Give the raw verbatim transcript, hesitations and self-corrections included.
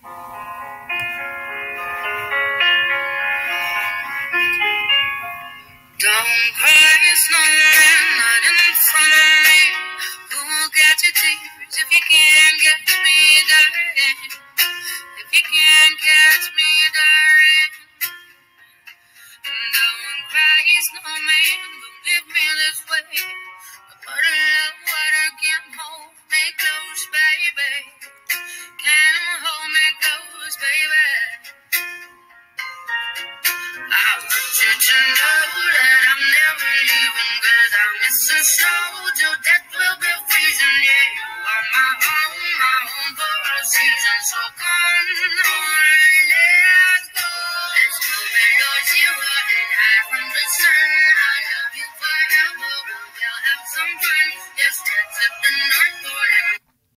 Don't cry, snowman, not in front of me. Who will get your tears if you can't catch me, darling? If you can't catch me, darling. Don't cry, snowman, don't leave me this way. A bottle of water can't hold me close, baby. Can't hold me close, baby. I want you to know that I'm never leaving, 'cause I miss the snow till death will be freezing. Yeah, you are my home, my home for a season. So come on.